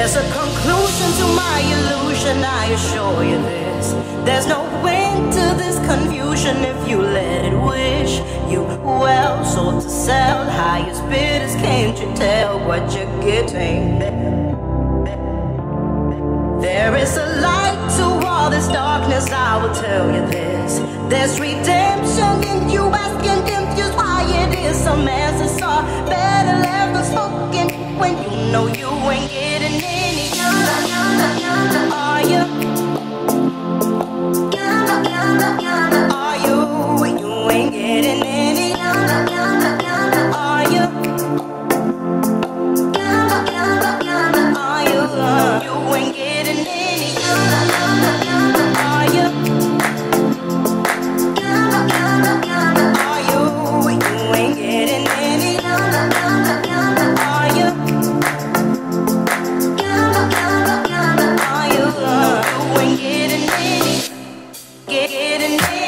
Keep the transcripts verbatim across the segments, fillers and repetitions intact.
There's a conclusion to my illusion, I assure you this. There's no end to this confusion if you let it wish you well. Sold to sell, highest bidders, can't you tell what you're getting? There is a light to all this darkness, I will tell you this. There's redemption in you, asking confused why it is some answers are better left unspoken when you know you ain't getting any. Are you? Are you? You ain't getting any. Are you? Are you? You ain't getting any. Are you? Are you? You ain't getting any. Are you? Are you? You ain't getting any. Getting any.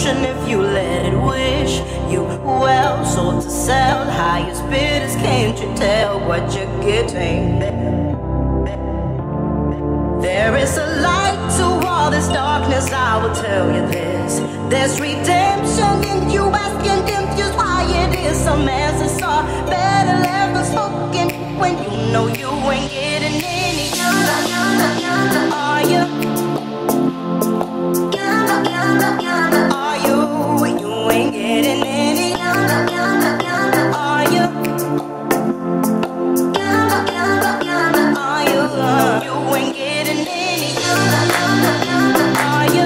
fortune if you let it wish you well. Sold to sell, highest bidders, can't you tell what you're getting? There is a light to all this darkness, I will tell you this. There's redemption in you, asking confused why it is some answers are better left unspoken when you know you ain't getting any. Are you? Are you? You ain't getting any. Are you? Are you? You ain't getting any. Are you?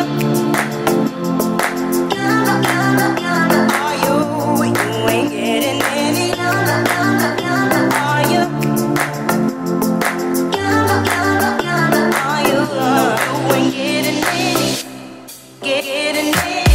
Are you? You ain't getting any. Are you? Are you? You ain't getting any. Get getting any.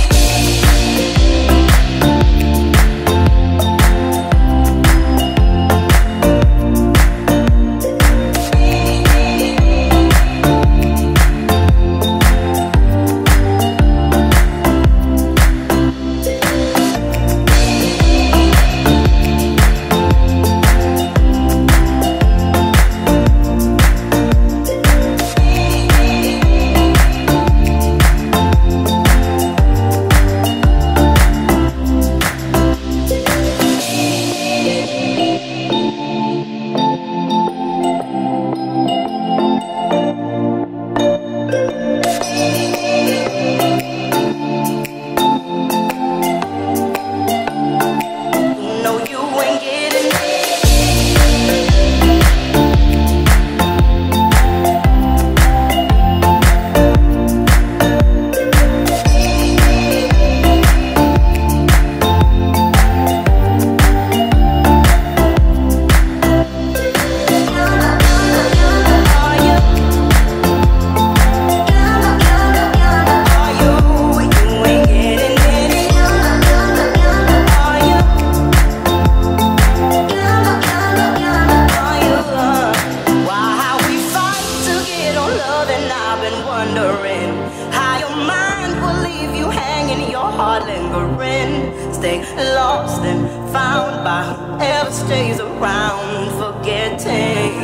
Stay lost and found by whoever stays around, forgetting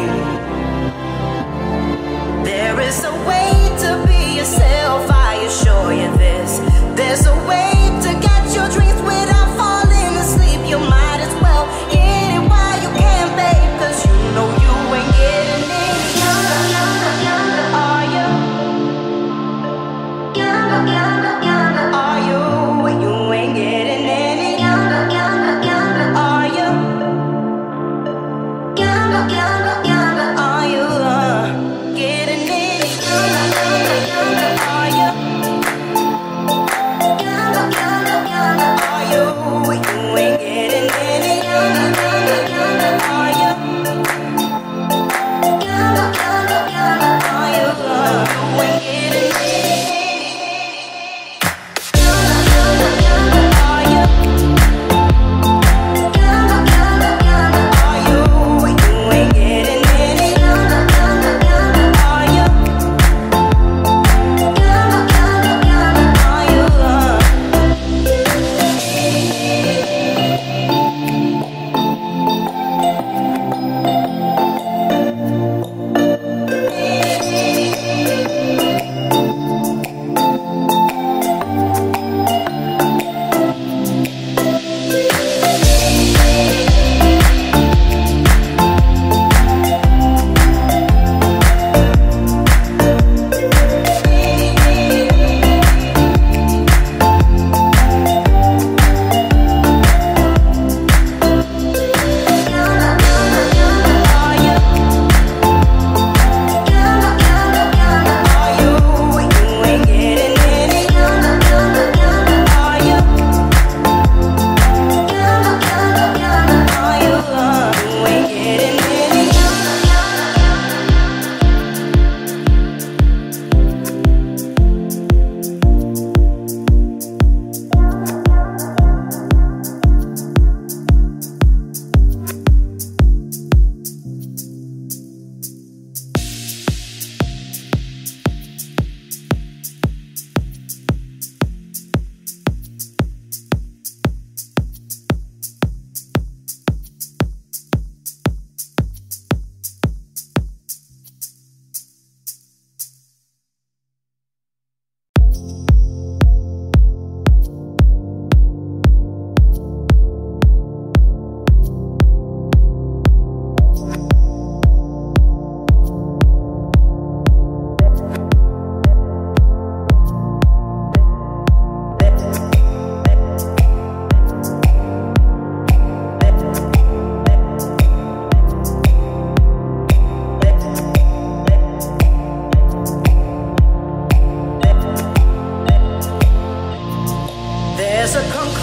there is a way to be yourself, I assure you this. There's a way to get your dreams without falling asleep. You might as well get it while you can, babe, cause you know you ain't getting any. Are you? Are you? You ain't getting any. Are you? Are you uh, getting any? Are you?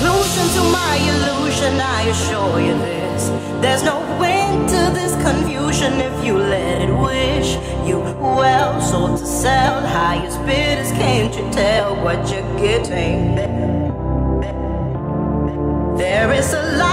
conclusion to my illusion, I assure you this. There's no end to this confusion if you let it wish you well. Sold to sell, highest bidders, can't you tell what you're getting? There is a light